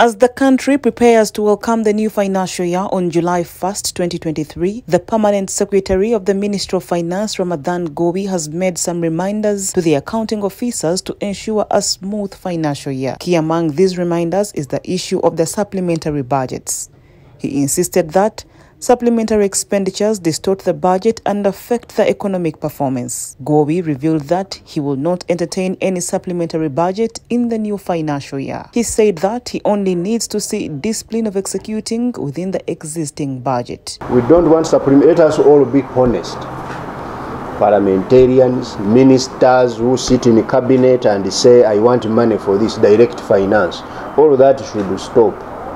As the country prepares to welcome the new financial year on July 1st, 2023, the Permanent Secretary of the Ministry of Finance, Ramadhan Gobi, has made some reminders to the accounting officers to ensure a smooth financial year. Key among these reminders is the issue of the supplementary budgets. He insisted that supplementary expenditures distort the budget and affect the economic performance. Gobi revealed that he will not entertain any supplementary budget in the new financial year. He said that he only needs to see discipline of executing within the existing budget. We don't want supplementary. Let us all be honest. Parliamentarians, ministers who sit in the cabinet and say, I want money for this direct finance. All that should stop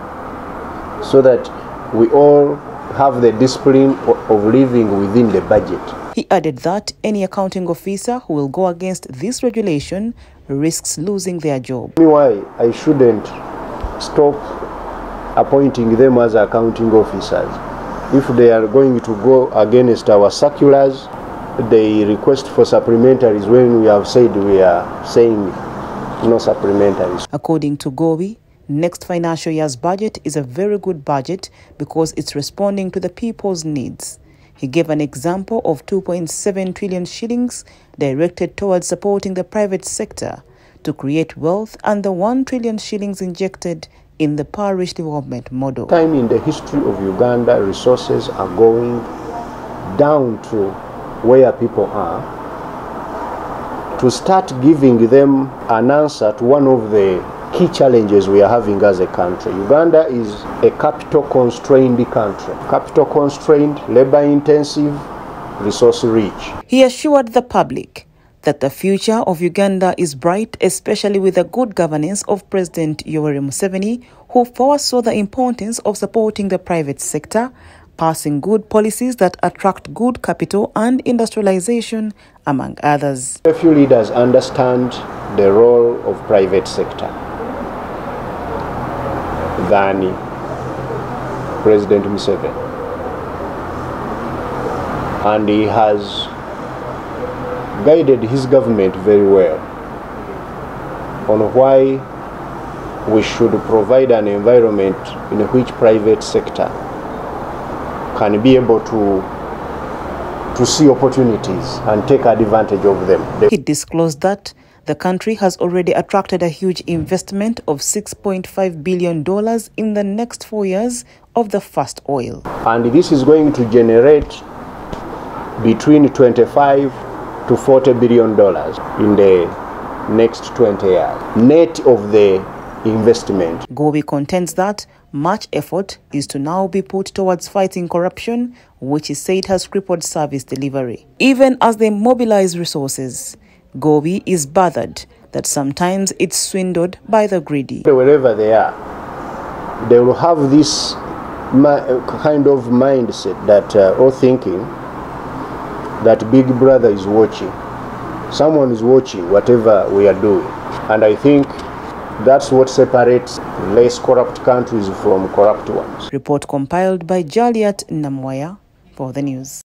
so that we all have the discipline of living within the budget. He added that any accounting officer who will go against this regulation risks losing their job. Why I shouldn't stop appointing them as accounting officers. If they are going to go against our circulars, they request for supplementaries when we have said we are saying no supplementaries. According to Gobi, next financial year's budget is a very good budget because it's responding to the people's needs. He gave an example of 2.7 trillion shillings directed towards supporting the private sector to create wealth and the 1 trillion shillings injected in the parish development model. Time in the history of Uganda, resources are going down to where people are to start giving them an answer to one of the key challenges we are having as a country. Uganda is a capital-constrained country. Capital-constrained, labor-intensive, resource-rich. He assured the public that the future of Uganda is bright, especially with the good governance of President Yoweri Museveni, who foresaw the importance of supporting the private sector, passing good policies that attract good capital and industrialization, among others. A few leaders understand the role of private sector than President Museveni. And he has guided his government very well on why we should provide an environment in which private sector can be able to see opportunities and take advantage of them. He disclosed that the country has already attracted a huge investment of $6.5 billion in the next 4 years of the first oil. And this is going to generate between $25 to $40 billion in the next 20 years, net of the investment. Gobi contends that much effort is to now be put towards fighting corruption, which he said has crippled service delivery. Even as they mobilize resources, Gobi is bothered that sometimes it's swindled by the greedy. Wherever they are, they will have this kind of mindset that, or thinking that Big Brother is watching. Someone is watching whatever we are doing. And I think that's what separates less corrupt countries from corrupt ones. Report compiled by Jaliat Namwaya for the news.